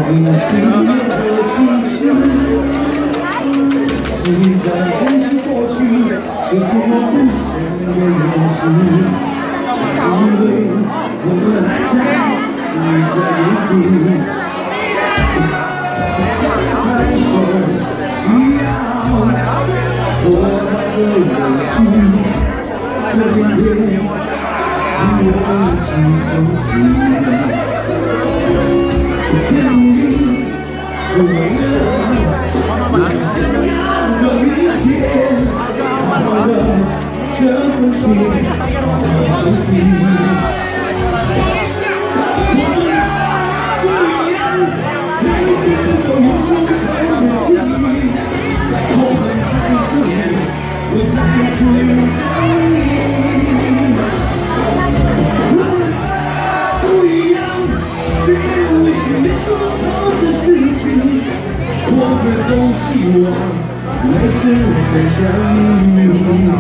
你随便我脾气，时间在不知过去，其实我不想有联系，是因为我们还在，是在原地。还说需要我的勇气，这一夜与我一起相信。 是为了我想要的明天，忘了这过去，熟悉。我们俩不一样，每个都有不同的记忆。我们在这里，我在这里等你。不一样，是因为却有不同的事情。 我们都希望来世再相遇。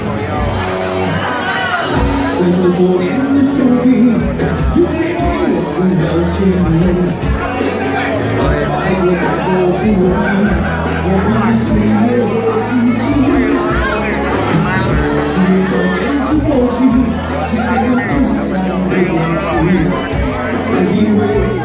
这么多年的兄弟，有谁比我更了解你？爱过太多不容易，我怕岁月遗弃。时间转眼就过去，其实我不想被忘记，只因为。